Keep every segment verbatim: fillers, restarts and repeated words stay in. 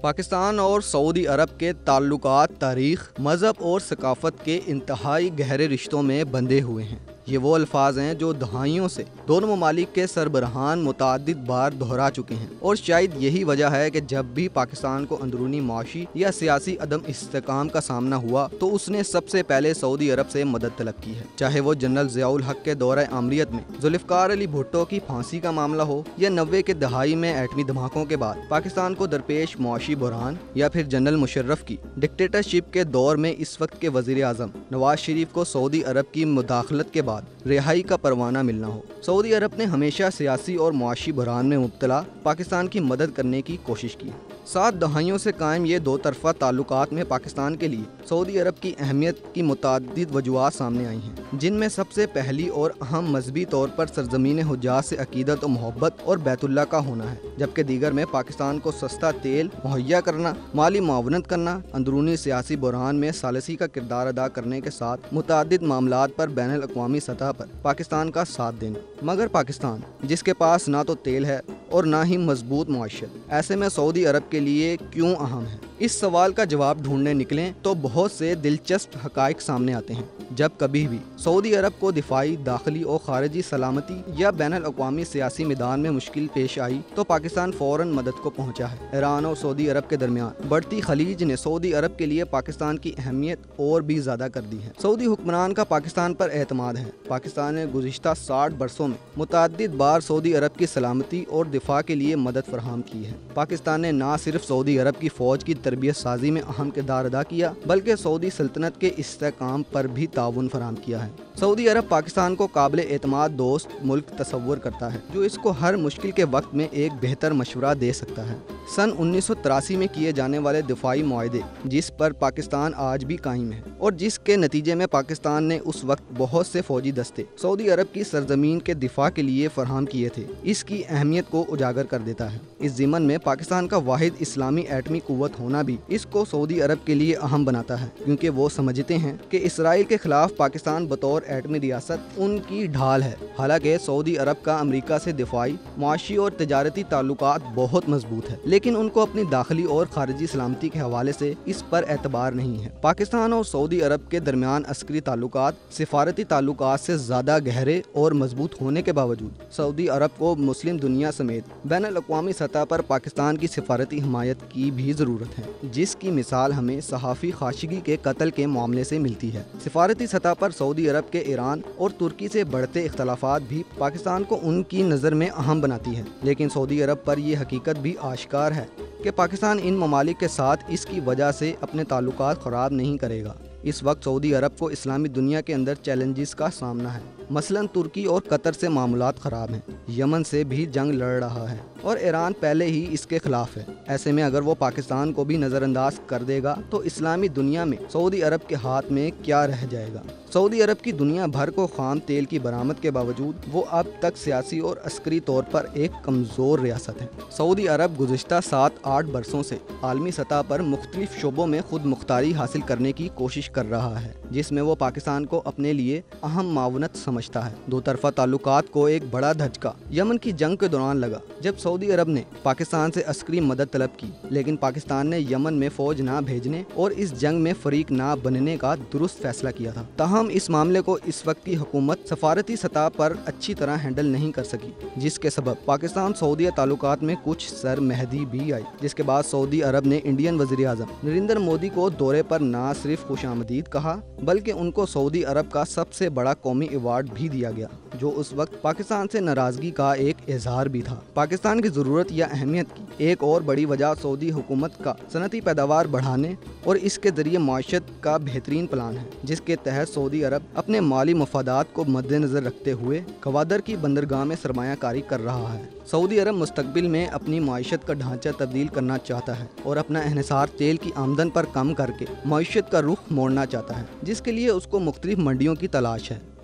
پاکستان اور سعودی عرب کے تعلقات تاریخ، مذہب اور ثقافت کے انتہائی گہرے رشتوں میں بندھے ہوئے ہیں۔ یہ وہ الفاظ ہیں جو دہائیوں سے دونوں ممالک کے سربراہان متعدد بار دہرا چکے ہیں، اور شاید یہی وجہ ہے کہ جب بھی پاکستان کو اندرونی معاشی یا سیاسی عدم استحکام کا سامنا ہوا تو اس نے سب سے پہلے سعودی عرب سے مدد طلب کی ہے۔ چاہے وہ جنرل ضیاء الحق کے دورہ آمریت میں ذوالفقار علی بھٹو کی پھانسی کا معاملہ ہو، یا نوے کے دہائی میں ایٹمی دھماکوں کے بعد پاکستان کو درپیش معاشی بحران، یا پھر جنرل مشرف کی ڈکٹیٹرشپ کے دور میں اس وقت کے وزیر اعظم نواز شریف کو سعودی عرب کی مداخلت کے بعد رہائی کا پروانہ ملنا ہو۔ سعودی عرب نے ہمیشہ سیاسی اور معاشی بحران میں مبتلا پاکستان کی مدد کرنے کی کوشش کی۔ سات دہائیوں سے قائم یہ دو طرفہ تعلقات میں پاکستان کے لیے سعودی عرب کی اہمیت کی متعدد وجوہات سامنے آئی ہیں، جن میں سب سے پہلی اور اہم مذہبی طور پر سرزمین حجاز سے عقیدت و محبت اور بیت اللہ کا ہونا ہے، جبکہ دیگر میں پاکستان کو سستا تیل مہیا کرنا، مالی معاونت کرنا، اندرونی سیاسی بحران میں ثالثی کا کردار ادا کرنے کے ساتھ متعدد معاملات پر بین الاقوامی سطح پر پاکستان کا ساتھ دینا۔ مگر پاکستان، جس کے پاس نہ تو تیل ہے اور نہ ہی مضبوط معیشت، ایسے میں سعودی عرب کے لیے کیوں اہم ہے؟ اس سوال کا جواب ڈھونڈنے نکلیں تو بہت سے دلچسپ حقائق سامنے آتے ہیں۔ جب کبھی بھی سعودی عرب کو دفاعی، داخلی اور خارجی سلامتی یا بین الاقوامی سیاسی میدان میں مشکل پیش آئی تو پاکستان فوراً مدد کو پہنچا ہے۔ ایران اور سعودی عرب کے درمیان بڑھتی خلیج نے سعودی عرب کے لیے پاکستان کی اہمیت اور بھی زیادہ کر دی ہے۔ سعودی حکمران کا پاکستان پر اعتماد ہے۔ پاکستان نے گزشتہ ساٹھ برسوں میں متعدد بار سعودی عرب کی سلامتی اور دفاع کے لیے مدد فراہم کی ہے۔ پاکستان نے نہ صرف سعودی عرب کی فوج کی تربیت سازی میں اہم کردار ادا کیا، بلکہ سعودی سلطنت کے استحکام پر بھی تعاون فراہم کیا ہے۔ سعودی عرب پاکستان کو قابل اعتماد دوست ملک تصور کرتا ہے، جو اس کو ہر مشکل کے وقت میں ایک بہتر مشورہ دے سکتا ہے۔ سن انیس سو تراسی میں کیے جانے والے دفاعی معاہدے، جس پر پاکستان آج بھی قائم ہے اور جس کے نتیجے میں پاکستان نے اس وقت بہت سے فوجی دستے سعودی عرب کی سرزمین کے دفاع کے لیے فراہم کیے تھے، اس کی اہمیت کو اجاگر کر دیتا ہے۔ اس ضمن میں پاکستان کا واحد اسلامی ایٹمی قوت ہونا بھی اس کو سعودی عرب کے لیے اہم بناتا ہے، کیونکہ وہ سمجھتے ہیں کہ اسرائیل کے خلاف پاکستان بطور ایٹمی ریاست ان کی ڈھال ہے۔ حالانکہ سعودی عرب کا امریکہ سے دفاعی، معاشی اور تجارتی تعلقات بہت مضبوط ہے، لیکن ان کو اپنی داخلی اور خارجی سلامتی کے حوالے سے اس پر اعتبار نہیں ہے۔ پاکستان اور سعودی عرب کے درمیان عسکری تعلقات سفارتی تعلقات سے زیادہ گہرے اور مضبوط ہونے کے باوجود سعودی عرب کو مسلم دنیا سمیت بین الاقوامی سطح پر پاکستان کی سفارتی حمایت کی بھی ضرورت ہے، جس کی مثال ہمیں صحافی خاشقی کے قتل کے معاملے سے ملتی ہے۔ سفارتی سطح پر سعودی عرب کے ایران اور ترکی سے بڑھتے اختلافات بھی پاکستان کو ان کی نظر میں اہم بناتی ہے، لیکن سعودی عرب پر یہ حقیقت بھی آشکار ہے کہ پاکستان ان ممالک کے ساتھ اس کی وجہ سے اپنے تعلقات خراب نہیں کرے گا۔ اس وقت سعودی عرب کو اسلامی دنیا کے اندر چیلنجز کا سامنا ہے، مثلاً ترکی اور قطر سے معاملات خراب ہیں، یمن سے بھی جنگ لڑ رہا ہے اور ایران پہلے ہی اس کے خلاف ہے۔ ایسے میں اگر وہ پاکستان کو بھی نظر انداز کر دے گا تو اسلامی دنیا میں سعودی عرب کے ہاتھ میں کیا رہ جائے گا؟ سعودی عرب کی دنیا بھر کو خام تیل کی برآمد کے باوجود وہ اب تک سیاسی اور عسکری طور پر ایک کمزور ریاست ہے۔ سعودی عرب گزشتہ سات آٹھ برسوں سے عالمی سطح پر مختلف شعبوں میں خود مختاری حاصل کرنے کی کوشش کر رہا ہے، جس میں وہ پاکستان کو اپنے لیے اہم معاونت سمجھتا ہے۔ دو طرفہ تعلقات کو ایک بڑا دھچکا یمن کی جنگ کے دوران لگا، جب سعودی عرب نے پاکستان سے عسکری مدد طلب کی، لیکن پاکستان نے یمن میں فوج نہ بھیجنے اور اس جنگ میں فریق نہ بننے کا درست فیصلہ کیا تھا۔ تاہم اس معاملے کو اس وقت کی حکومت سفارتی سطح پر اچھی طرح ہینڈل نہیں کر سکی، جس کے سبب پاکستان سعودی تعلقات میں کچھ سر مہدی بھی آئی، جس کے بعد سعودی عرب نے انڈین وزیر اعظم نریندر مودی کو دورے پر نہ صرف خوش آمدید کہا، بلکہ ان کو سعودی عرب کا سب سے بڑا قومی ایوارڈ بھی دیا گیا، جو اس وقت پاکستان سے ناراضگی کا ایک اظہار بھی تھا۔ پاکستان کی ضرورت یا اہمیت کی ایک اور بڑی وجہ سعودی حکومت کا صنعتی پیداوار بڑھانے اور اس کے ذریعے معیشت کا بہترین پلان ہے، جس کے تحت سعودی عرب اپنے مالی مفادات کو مد نظر رکھتے ہوئے گوادر کی بندرگاہ میں سرمایہ کاری کر رہا ہے۔ سعودی عرب مستقبل میں اپنی معیشت کا ڈھانچہ تبدیل کرنا چاہتا ہے اور اپنا انحصار تیل کی آمدن پر کم کر کے معیشت کا رخ موڑنا چاہتا ہے، جس کے لیے اس کو مختلف منڈیوں کی تلاش ہے۔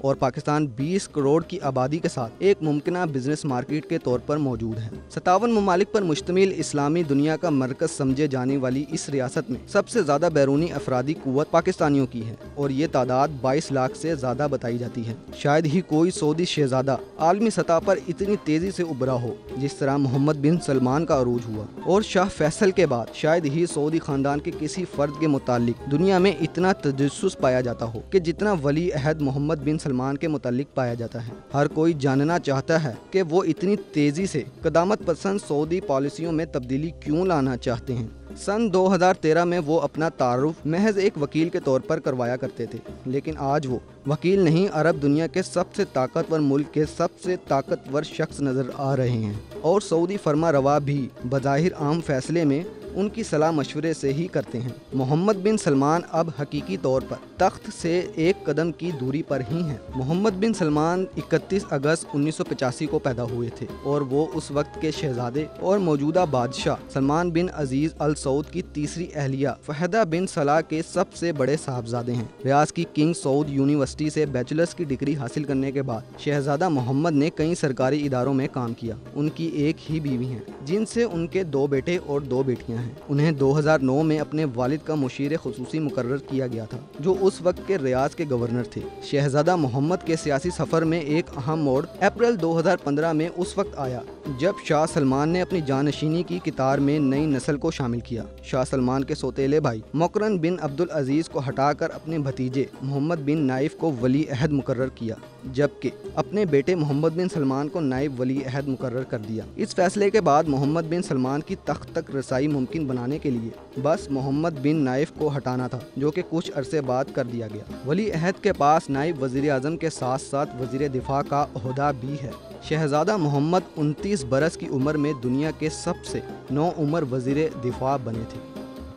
اور پاکستان بیس کروڑ کی آبادی کے ساتھ ایک ممکنہ بزنس مارکیٹ کے طور پر موجود ہے۔ ستاون ممالک پر مشتمل اسلامی دنیا کا مرکز سمجھے جانے والی اس ریاست میں سب سے زیادہ بیرونی افرادی قوت پاکستانیوں کی ہے اور یہ تعداد بائیس لاکھ سے زیادہ بتائی جاتی ہے۔ شاید ہی کوئی سعودی شہزادہ عالمی سطح پر اتنی تیزی سے ابھرا ہو جس طرح محمد بن سلمان کا عروج ہوا، اور شاہ فیصل کے بعد شاید ہی سعودی خاندان کے کسی فرد کے متعلق دنیا میں اتنا تجسس پایا جاتا ہو کہ جتنا ولی عہد محمد بن سلمان کے متعلق پایا جاتا ہے۔ ہر کوئی جاننا چاہتا ہے کہ وہ اتنی تیزی سے قدامت پسند سعودی پالیسیوں میں تبدیلی کیوں لانا چاہتے ہیں۔ سن دو ہزار تیرہ میں وہ اپنا تعارف محض ایک وکیل کے طور پر کروایا کرتے تھے، لیکن آج وہ وکیل نہیں، عرب دنیا کے سب سے طاقتور ملک کے سب سے طاقتور شخص نظر آ رہے ہیں، اور سعودی فرما روا بھی بظاہر عام فیصلے میں ان کی صلاح مشورے سے ہی کرتے ہیں۔ محمد بن سلمان اب حقیقی طور پر تخت سے ایک قدم کی دوری پر ہی ہیں۔ محمد بن سلمان اکتیس اگست انیس سو پچاسی کو پیدا ہوئے تھے اور وہ اس وقت کے شہزادے اور موجودہ بادشاہ سلمان بن عزیز ال سعود کی تیسری اہلیہ فہدہ بن صلاح کے سب سے بڑے صاحبزادے ہیں۔ ریاض کی کنگ سعود یونیورسٹی سے بیچلرز کی ڈگری حاصل کرنے کے بعد شہزادہ محمد نے کئی سرکاری اداروں میں کام کیا۔ ان کی ایک ہی بیوی ہیں جن سے ان کے دو بیٹے اور دو بیٹیاں ہیں۔ انہیں دو ہزار نو میں اپنے والد کا مشیر خصوصی مقرر کیا گیا تھا جو اس وقت کے ریاض کے گورنر تھے۔ شہزادہ محمد کے سیاسی سفر میں ایک اہم موڑ اپریل دو ہزار پندرہ میں اس وقت آیا جب شاہ سلمان نے اپنی جانشینی کی قطار میں نئی نسل کو شامل کیا۔ شاہ سلمان کے سوتیلے بھائی مقرن بن عبدالعزیز کو ہٹا کر اپنے بھتیجے محمد بن نائف کو ولی عہد مقرر کیا، جبکہ اپنے بیٹے محمد بن سلمان کو نائب ولی عہد مقرر کر دیا۔ اس فیصلے کے بعد محمد بن سلمان کی تخت تک رسائی ممکن بنانے کے لیے بس محمد بن نائف کو ہٹانا تھا، جو کہ کچھ عرصے بعد کر دیا گیا۔ ولی عہد کے پاس نائب وزیر اعظم کے ساتھ ساتھ وزیر دفاع کا عہدہ بھی ہے۔ شہزادہ محمد انتیس برس کی عمر میں دنیا کے سب سے نو عمر وزیر دفاع بنے تھے۔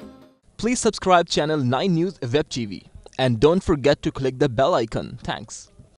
Please subscribe channel nine News Web T V and don't forget to click the bell icon. Thanks.